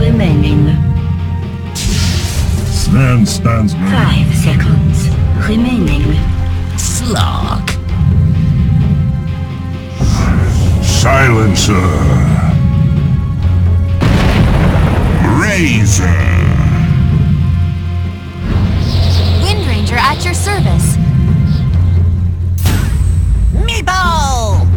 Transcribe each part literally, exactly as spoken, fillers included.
remaining. Stand stands me. Five seconds remaining. Slog. Silencer. Razor. Wind Ranger at your service. Meatball!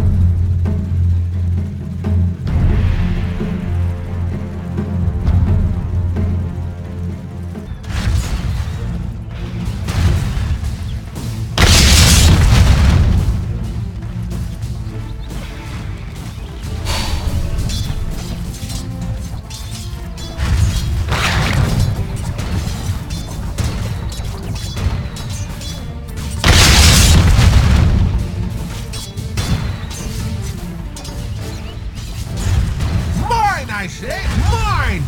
I say, mine!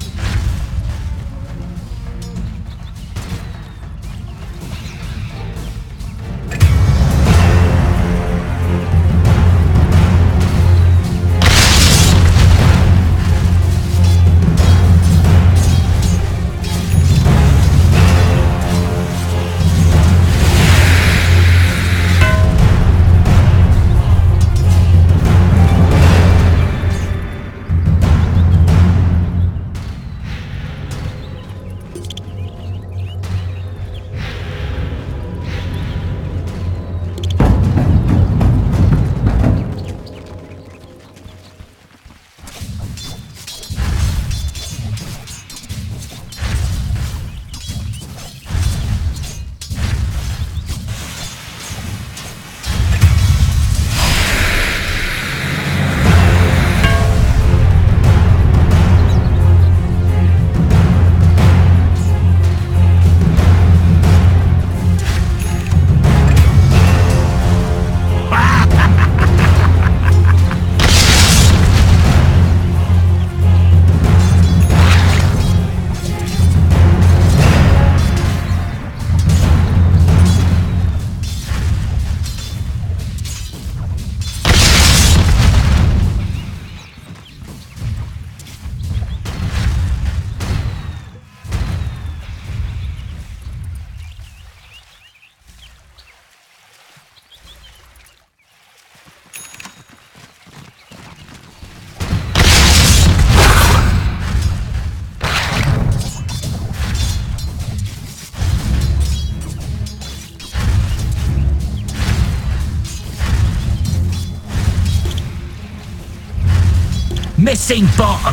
Missing bottom!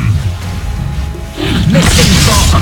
Missing bottom!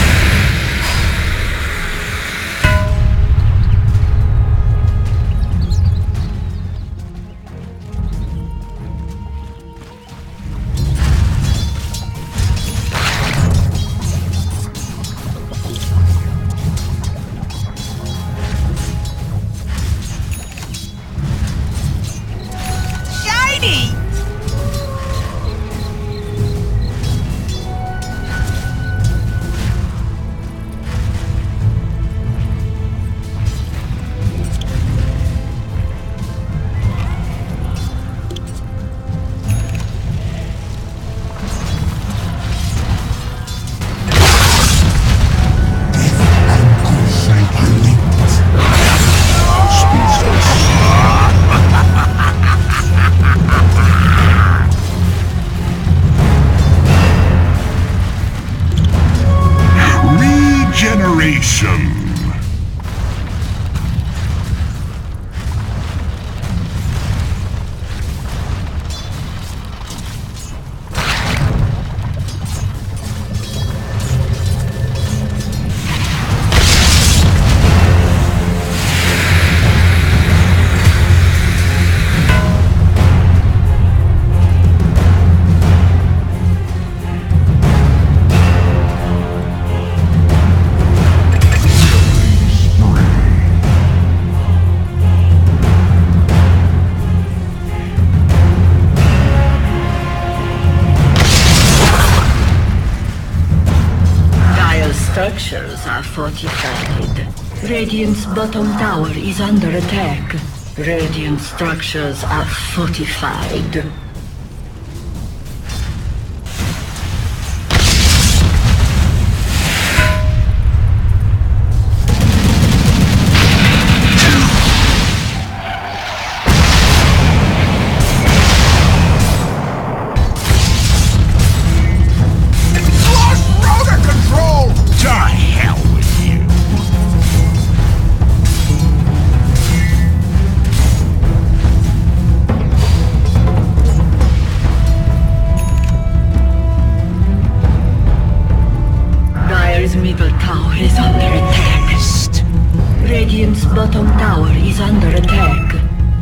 Structures are fortified. Radiant's bottom tower is under attack. Radiant structures are fortified. Radiant's bottom tower is under attack.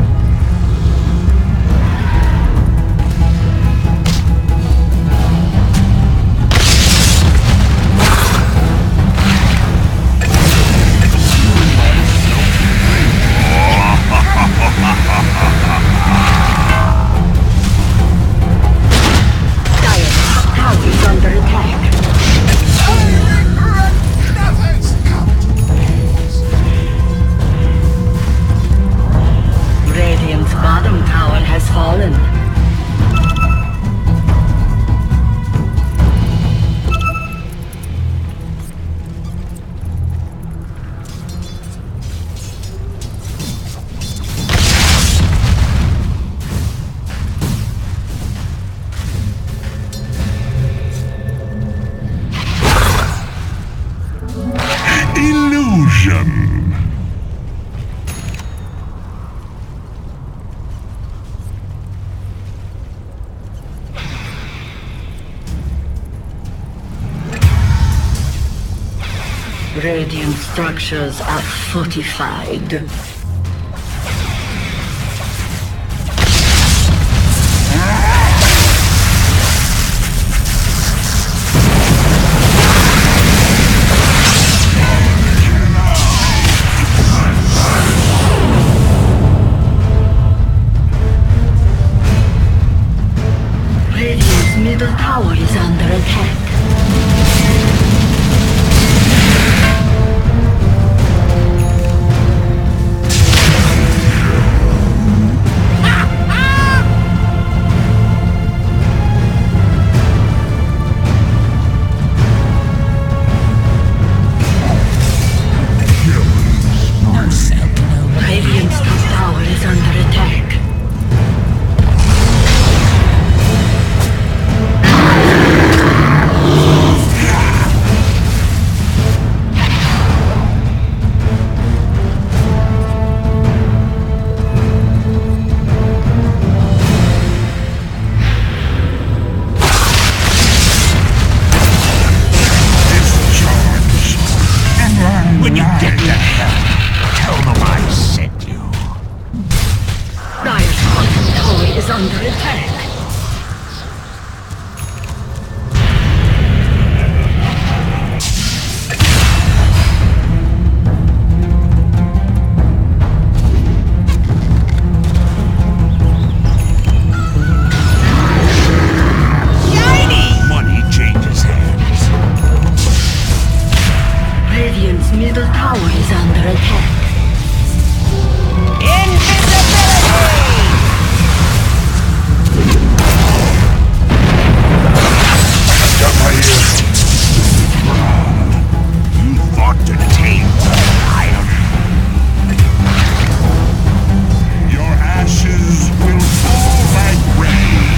Radiant structures are fortified. Radiant's middle tower is under attack. When you get to hell, tell them I sent you. Dire's bottom tower is under attack. Radiant's middle tower is under attack. You thought to tame the lion. Your ashes will fall like rain.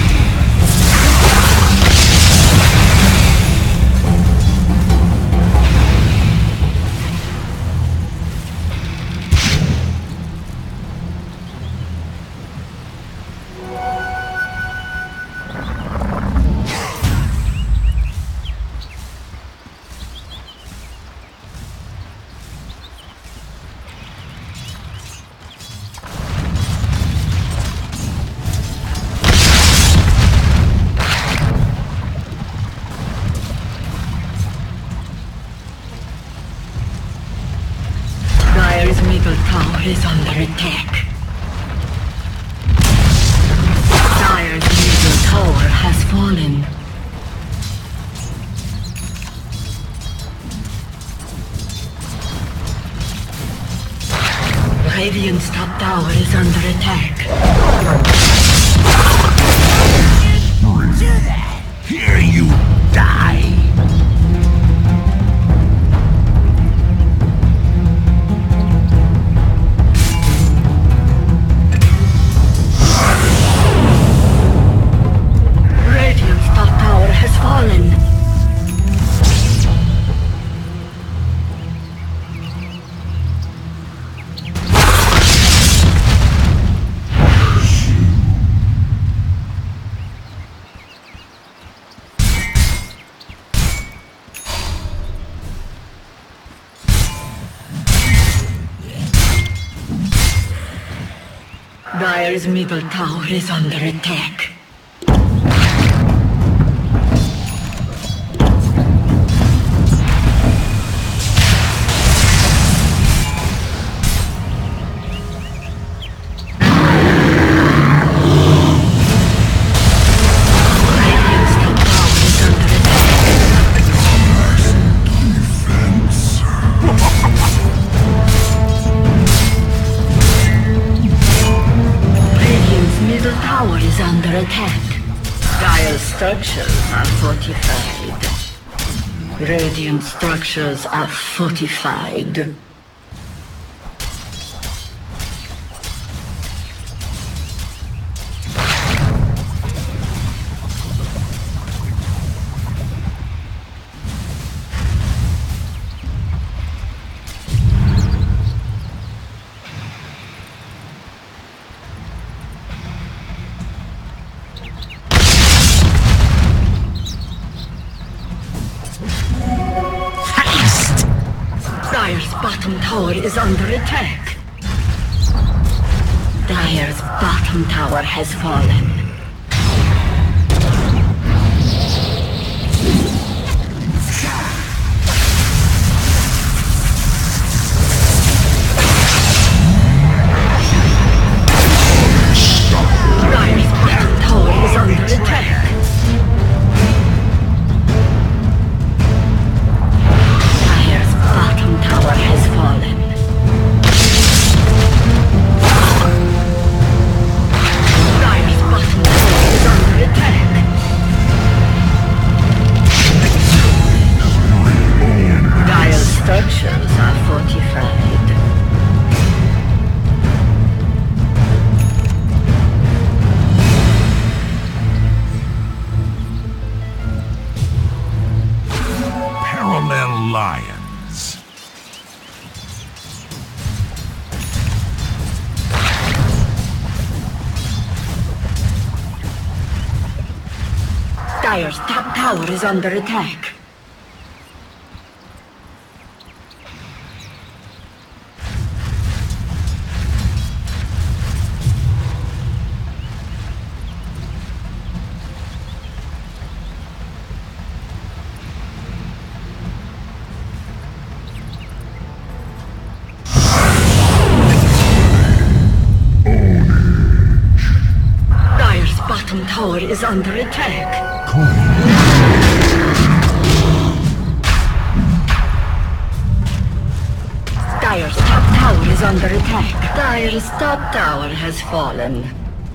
Dire's middle tower is under attack. Dire's middle tower has fallen. Radiant's top tower is under attack. Do that. Here you die. Radiant's top tower has fallen. Dire's middle tower is under attack. Attack. Dire structures are fortified. Radiant structures are fortified. Dire's bottom tower is under attack. Dire's bottom tower has fallen. Dire's bottom tower is under attack. Tower has fallen. Dire's bottom tower is under attack. Dire's structures are fortified. Parallel lions. Dire's top tower is under attack. Dire's bottom tower is under attack. Dire's top tower is under attack. Dire's top tower has fallen.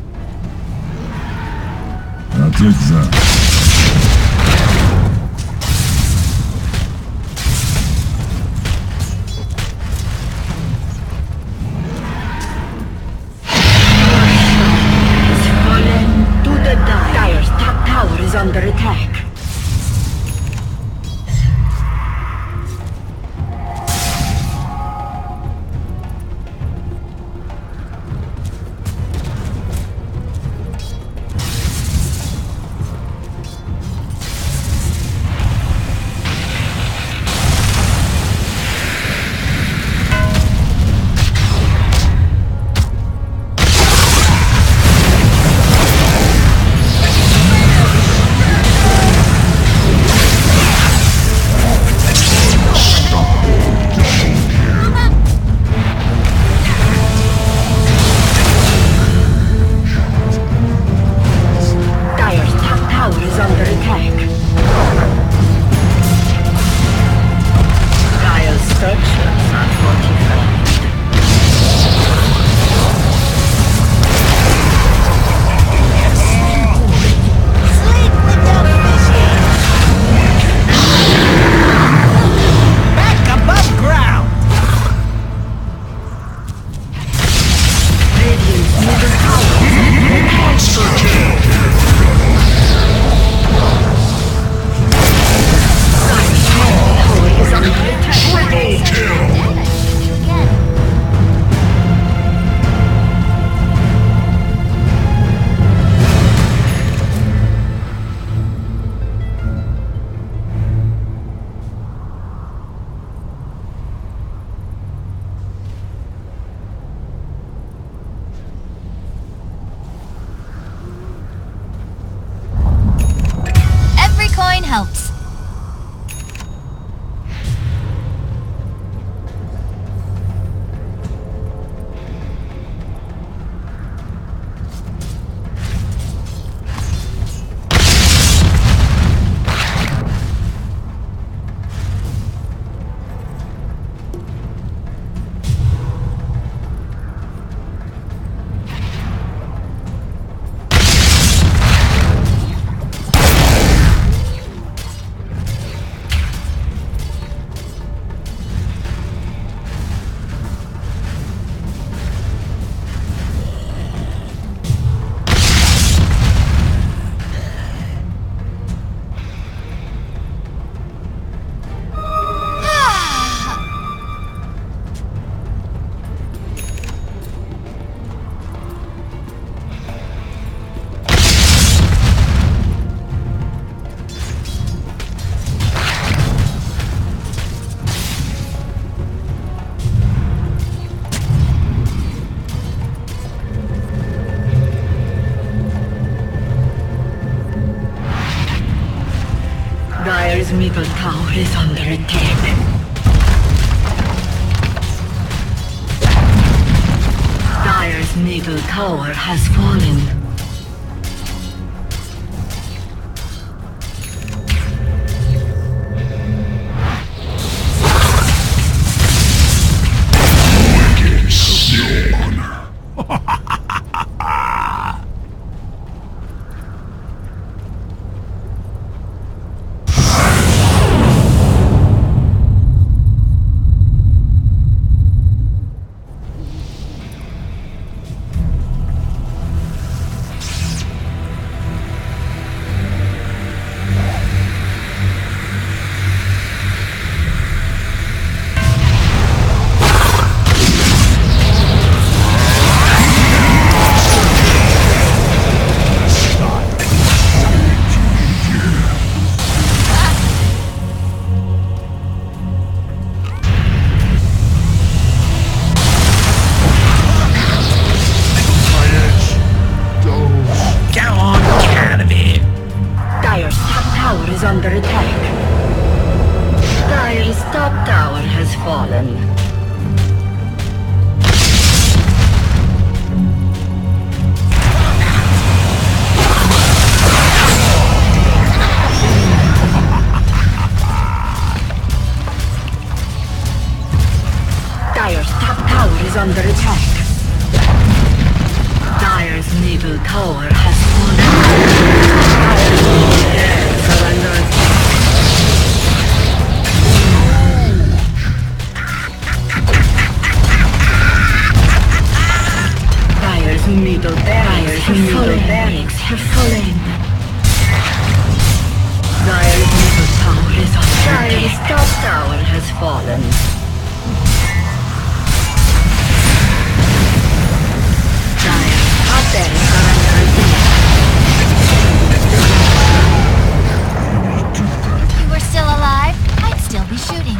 I'll take that. Dire's top tower is under attack. tower is under attack. Dire's middle tower has fallen. Is under attack. Dire's top tower has fallen. Dire's top tower is under attack. Dire's middle tower has fallen. Dire's are under attack. Dire's middle barracks have middle barracks have fallen. Dire's middle tower is under attack. Dire's top tower has fallen. If you were still alive, I'd still be shooting.